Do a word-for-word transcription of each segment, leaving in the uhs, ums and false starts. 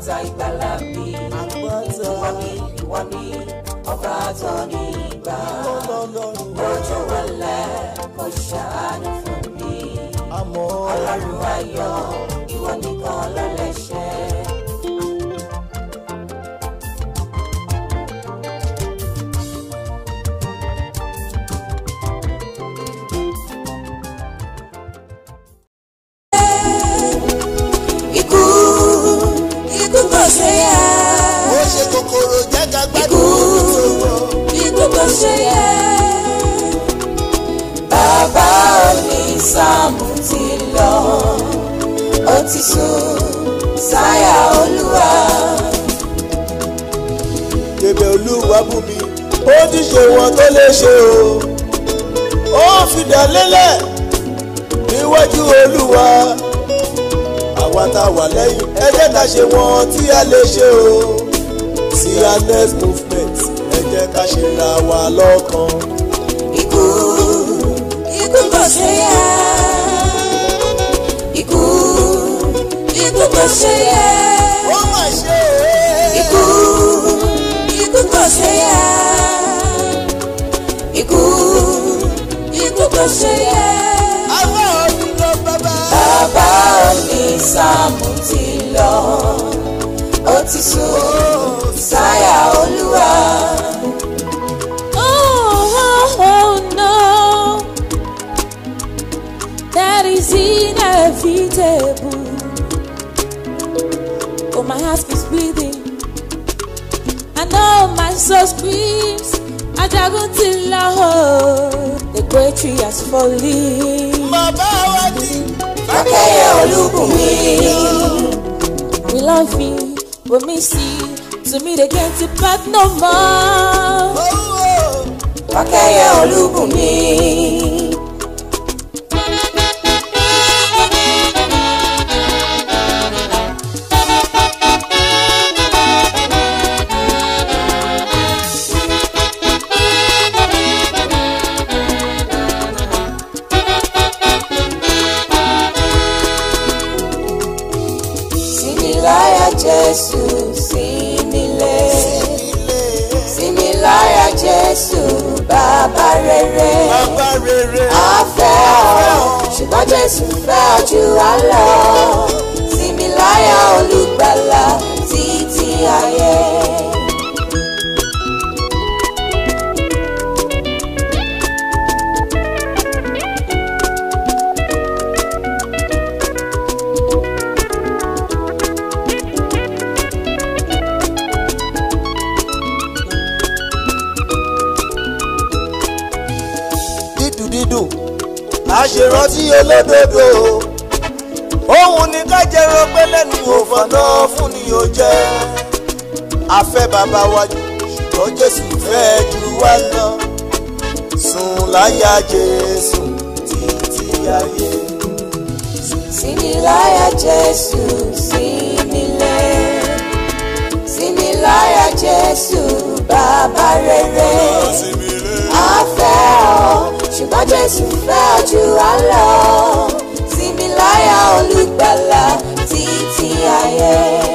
àpáta ìgbàlà mi. Ìwọ ni, ìwọ ni, ọba tó ní ìgbà. Ojú wọlé kò ṣàánú fún mi. Ọlọ́run ayọ̀, ìwọ nìkan ló lè ṣe. Ikú, ikú kò ṣe yẹ. Ó ṣe kòkòrò jẹ́ ká Ikú, ikú kò ṣe yẹ. Bàbá onísáàmù ti lọ, ó ti sùn sáyà Olúwa. Bèbè Olúwa bù mí, ó ti ṣe wọn tó lè ṣe o. Ó fìdá lélẹ̀ níwájú Olúwa. Àwa tá a wà lẹ́yìn, ẹ jẹ́ ká ṣe wọn tí a lè ṣe o. Sí our next movement, ẹ jẹ́ ká ṣe ra wa lọ́kàn. Ikú, ikú kò ṣe yẹ. Ikú, ikú kò ṣe yẹ. Ó mà ṣe é. Ikú, ikú kò ṣe yẹ. Ikú, ikú kò ṣe yẹ. Àwa ọdún lọ bàbá. Bàbá onísáàmù ti lọ, ó ti sùn sáyà Olúwa. Oh, oh, oh no, that is inevitable. Oh, my heart is beating. I know my soul screams. Ajaguntilaho, the great tree has fallen. Bàbá wa ti. Fákẹ́yẹ Olúbùnmi. We love you, we miss you. To me, they can't depart no more. Fákẹ́yẹ Olúbùnmi. Símiláyà Jésù, símilé. Símiláyà Jésù, bàbá rere. Bàbá rere. A fẹ́ ọ, ṣùgbọ́n Jésù fẹ́ ọ jù wá lọ. Símiláyà olùgbàlà títí ayé. Dídùn àṣerántí olódodo òun ni ká jẹran pé lẹ́nu òfànà fún ni ó jẹ́. Afẹ́ bàbá wa jù ṣùgbọ́n Jésù fẹ́ jù wá lọ. Sùn láyà Jésù títí ayé. Símiláyà Jésù, símilé. Símiláyà Jésù, bàbá rere. A fẹ́ ọ, ṣùgbọ́n Jésù fẹ́ ọ jù wá lọ. Símiláyà olùgbàlà títí ayé.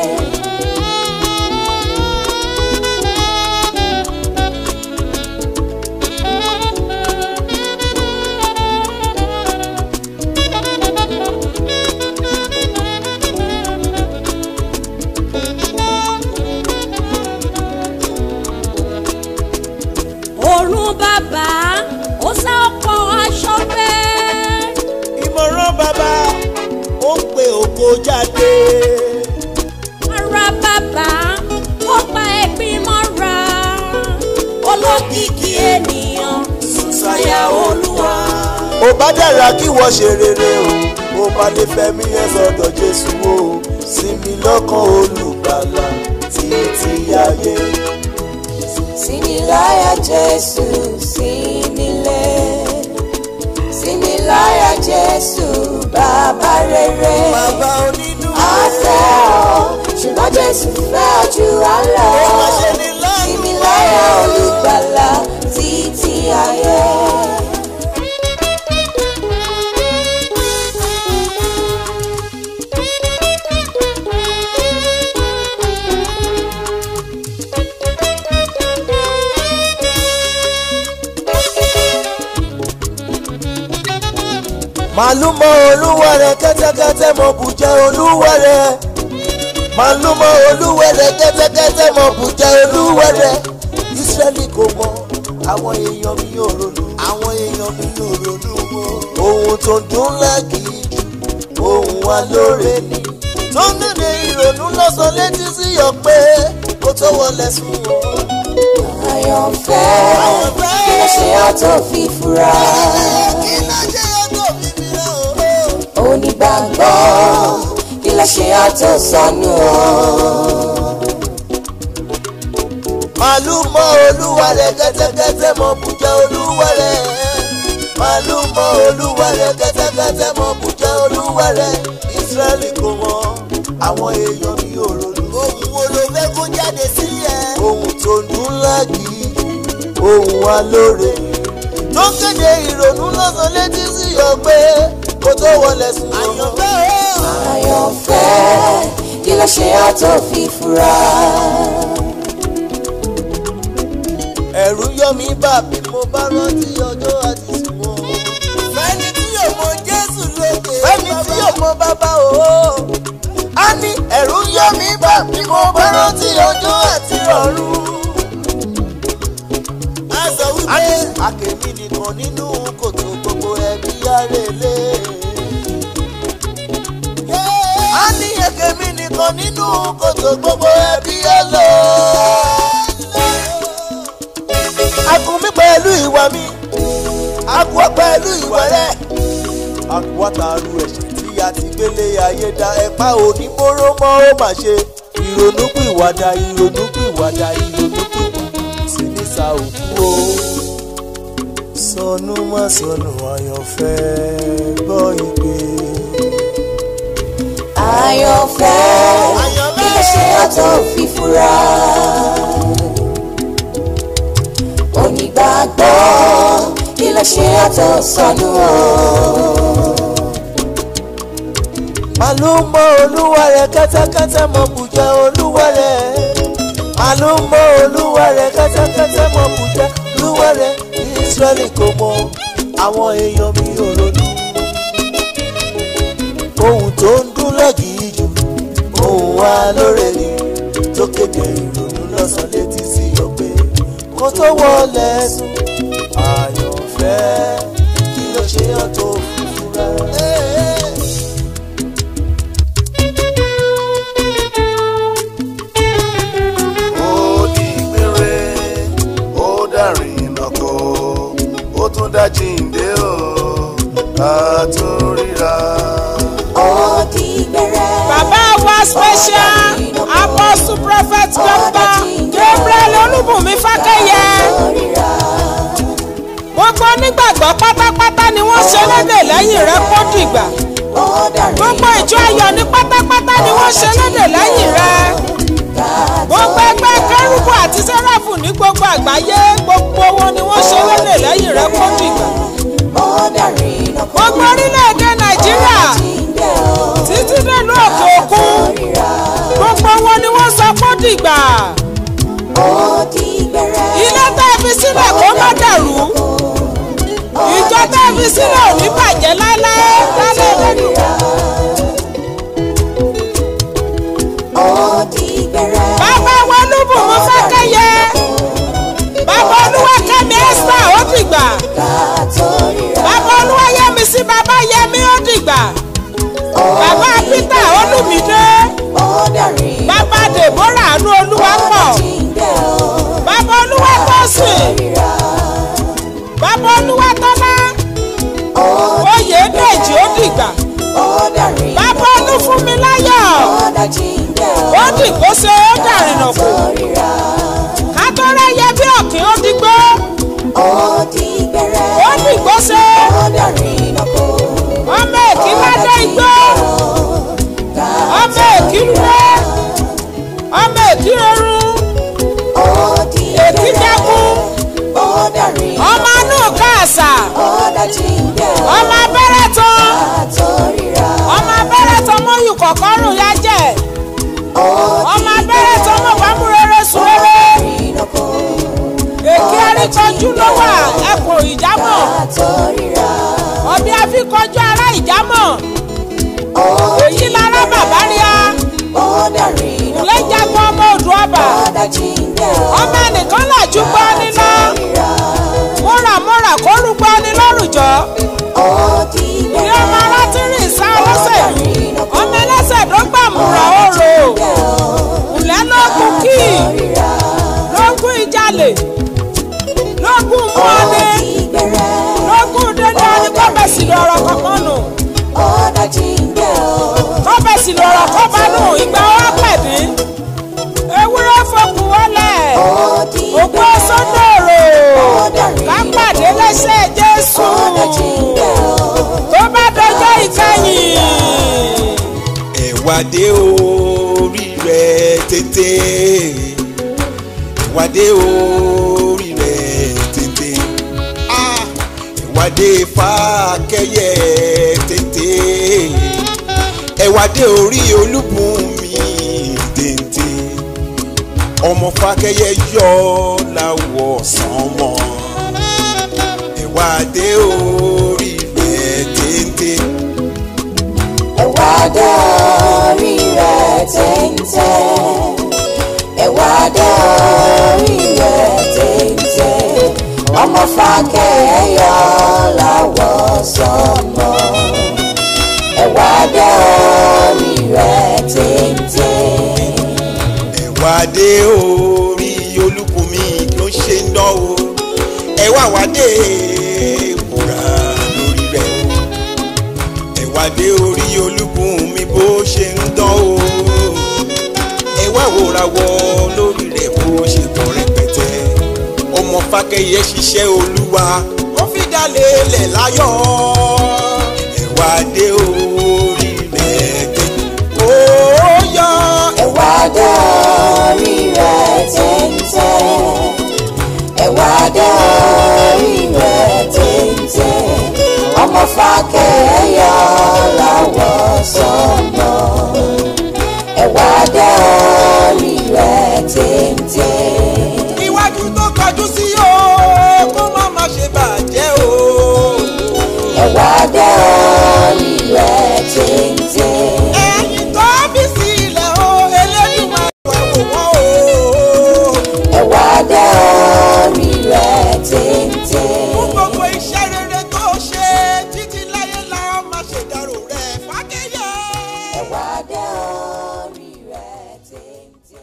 Ọ̀run bàbá, ó sá ọ̀pọ̀ aṣọ bẹ́ẹ̀. Ìmọ̀ràn bàbá ó pe ògo jáde. Ara bàbá, ó pa ẹ̀gbin mọ́ra. Olókìkí ènìyàn, sùn sáyà Olúwa. Ó bá dára kí wọ́n ṣe rere o, ó bá lè fẹ́mi ẹ̀ sọ́dọ̀ Jésù o. Sinmi lọ́kàn olùgbàlà títí ayé. Símiláyà Jésù, símilé. Símiláyà Jésù, bàbá rere. Bàbá onínú A fẹ́ ọ, ṣùgbọ́n Jésù fẹ́ ọ jù wá lọ. Símiláyà olùgbàlà títí ayé. màlúmọ olúwa rẹ̀ kẹ́tẹ́kẹ́tẹ́ mọ bùjẹ́ olúwa rẹ̀ màlúmọ olúwa rẹ̀ kẹ́tẹ́kẹ́tẹ́ mọ bùjẹ́ olúwa rẹ̀ Ísírẹ́lì kò mọ àwọn èèyàn mi ò ronú àwọn èèyàn mi ò ronú o ohun tó dùn lágìí ohun alóore ni tó ń gbèdé ìrònú lọ́sàn létí sí yọ pé kó tó wọlé sùn o. àyànfẹ́ kí ló ṣe àtò fífura kí ló ṣe àtò fífura o. onígbàgbọ́ kí ló ṣe àtò sọnù o. màlúmọ olúwa rẹ̀ kẹ́tẹ́kẹ́tẹ́ mọ bùjẹ́ olúwa rẹ̀ màlúmọ olúwa rẹ̀ kẹ́tẹ́kẹ́tẹ́ mọ bùjẹ́ olúwa rẹ̀ Ísírẹ́lì kò mọ àwọn èèyàn mi ò ronú. ohun wo ló fẹ́ kó jáde sí ẹ. ohun tó dùn lágìí ohun alóore tó ń kéde ìrònú lọ́sàn létí sí yọ pé kó tó wọlé sùn. àyànfẹ́ àyànfẹ́ kí ló ṣe àtò fífura. ẹ̀rù yọ mí bá bí mo bá rántí ọjọ́ àti sùnwọ̀n. fẹ́ni tí yóò mọ Jésù lókè. fẹ́ni tí yóò mọ bàbá o. a ní ẹ̀rù yọ mí bá bí mo bá rántí ọjọ́ àti ọ̀run. a sọ wípé àkèmí nìkan nínú kòtò gbogbo ẹbí arélé. a ní àkèmí nìkan nínú kòtò gbogbo ẹbí ẹlò. Akun mi pẹ̀lú ìwà mi, akun pẹ̀lú ìwà rẹ̀. Akun àtàrù ẹ̀ṣẹ̀ tí a ti gbélé ayé dá ẹ̀pá òní móró mọ́ ó mà ṣe. Ìrònúpìwàdà ìrònúpìwàdà ìrònúpìwàdà sí ní sa òkú o. Sọnù má sọnù àyànfẹ́ gbọ́ ìpè. àyànfẹ́ kí ló ṣe àtò fífura. onígbàgbọ́ kí ló ṣe àtò sọnù o. màlúmọ olúwa rẹ̀ kẹ́tẹ́kẹ́tẹ́ mọ bùjẹ́ olúwa rẹ̀ màlúmọ olúwa rẹ̀ kẹ́tẹ́kẹ́tẹ́ mọ bùjẹ́ olúwa rẹ̀ Ísírẹ́lì kò mọ àwọn èèyàn mi ò ronú. ohun tó ń dún lọ́gìí jù ohun alóore ni tó kéde ìrònú lọ́sàn létí sí yọ pé kó tó wọlé sùn. àyànfẹ́ kí ló ṣe ọ́ tó fúnfúnra. ó di gbére ó dàrin nàkó ó tún dá jíǹde o ká tó ríra. ó di gbére. bàbá wa special apostle prophet doctor Gabriel Olúbùnmi Fákẹ́yẹ. gbogbo onígbàgbọ́ pátápátá ni wọ́n ṣe lédè lẹ́yìn rẹ̀ kó dìgbà. gbogbo ìjọ ayọ̀ ní pátápátá ni wọ́n ṣe lédè lẹ́yìn rẹ̀. gbogbo ẹgbẹ́ kérúbù àti sẹ́ráfù ní gbogbo àgbáyé gbogbo wọn ni wọ́n ṣe lédè lẹ́yìn rẹ̀ kó dìgbà. gbogbo orílẹ̀-èdè Nàìjíríà títí dèlú òkè òkun gbogbo wọn ni wọ́n sọ kó dìgbà. ilé tá a fi sílẹ̀ kó má dàrú. ìjọ tá a fi sílẹ̀ ò ní bàjẹ́ láéláé lálẹ́ lẹ́nu. bàbá wa Olúbùnmi Fákẹ́yẹ. bàbá Olúwakẹ́mi Esther ó dìgbà. bàbá Olúwayẹmísí bàbá Yẹmí ó dìgbà. bàbá Peter Olúmídé. bàbá Deborah Àánú Olúwapọ̀. bàbá Olúwatósìn. bàbá Olúwatọ́lá. Oyèdèjì ó dìgbà. bàbá Olúfúnmiláyọ̀. ó dìgbò ṣe ó dàrínà kù. kátólẹ́ yẹ bí ọ̀kín ó dìgbò. ó dìgbò ṣe. ọmọ èkì ládé igbó. ọmọ èkì rúwé. ọmọ èkì rọrùn. èkì jẹkùn. ọmọ anú káàsà. ọmọ abẹ́rẹ́ tán. ọmọ abẹ́rẹ́ tán mọ́yù kọ̀kọ́rùn yá jẹ́. ọmọ abẹ́rẹ́ tán mọ̀ fámúrere sùn rere. èkì àríkọjú ló wà ẹkùn ìjámọ̀. ọbẹ̀ fi kọjú ara ìjámọ̀. èyí lára bàbá rí a. lẹ́jàgbọ́n ọmọ odò ọba. ọmọ ẹnìkan làjú gbọ́ nílá. múramúra kó rúgbọ́ ní lórújọ́. ní ọmọ arátìrì sá ọlọ́sẹ̀. ọmọ ẹlẹ́sẹ̀ tó gbàmúra oró. ǹlẹ́ lógún kí. lógún ìjàlè. lógún mọ́ni. lógún dédé ní kọ́bẹ̀sì lọ́rọ̀ kọ̀ọ̀kan nù. kọ́bẹ̀sì lọ́rọ̀ kọ́ba nù ìgbà wa pẹ̀lú. ewúrẹ́ fokùn wọlé. òkú ọsọdọ̀rọ̀. ká pàdé lẹ́sẹ̀ Jésù. tó bá dọjọ́ ìkẹyìn. ẹ̀wádé orí rẹ̀ tètè. ẹ̀wádé orí rẹ̀ tètè. ẹ̀wádé Fákẹ́yẹ tètè. ẹ̀wádé orí Olúbùnmi tètè. ọmọ Fákẹ́yẹ yọ láwọ̀ sánmọ̀. ẹ̀wádé orí rẹ̀ tètè. ẹ̀wádé orí rẹ̀ tètè. ẹ̀wádé orí rẹ̀ tètè. ọmọ Fákẹ́yẹ yọ láwọ̀ sánmọ̀. ẹ̀wádé orí rẹ̀ tètè. ẹ̀wádé orí Olúbùnmi ló ń ṣe ń dán o. ẹ̀wá wádé wúrà lórí rẹ̀ o. ẹ̀wádé orí Olúbùnmi bó ṣe ń dán o. ẹ̀wá wòrà wọ lórí rẹ̀ bó ṣe kọ́ rẹpẹtẹ. ọmọ Fákẹ́yẹ ṣiṣẹ́ Olúwa ó fi dalẹ̀ lẹ̀ láyọ̀. ẹ̀wádé orí rẹ̀ tètè ó yọ. ẹ̀wádé orí rẹ̀ tètè. ẹ̀wádé orí rẹ̀ tètè. ọmọ Fákẹ́yẹ yọ láwọ̀ sánmọ̀. ẹ̀wádé orí rẹ̀ tètè. iwájú tó kọjú sí o kó má má ṣe bàjẹ́ o. ẹ̀wádé orí rẹ̀ tètè. ẹ̀yìn tó bí sílẹ̀ o Elédùmarè wá wò wọ́n o. ẹ̀wádé orí rẹ̀ tètè. fún gbogbo iṣẹ́ rere tó ṣe títí láyé la ó máa ṣèdárò rẹ̀ Fákẹ́yẹ. ẹ̀wádé orí rẹ̀ tètè.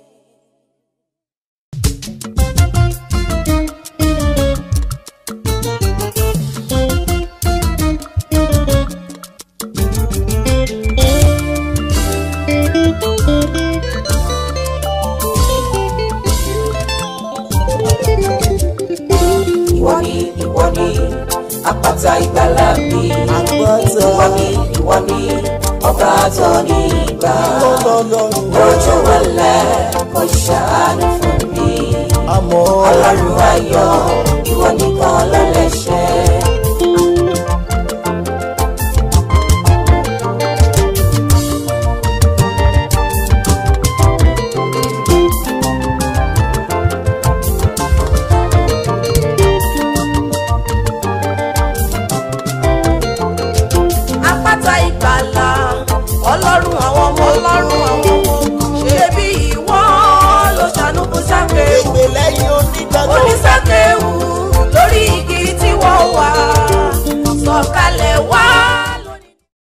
ìwọ ni ìwọ ni àpáta ìgbàlà mi. àpáta ìwọ ni ìwọ ni ọba tó ní ìgbà. ojú wọlé kò ṣàánú fún mi. àmọ́ ọlọ́run ayọ̀ ìwọ nìkan lọ́la.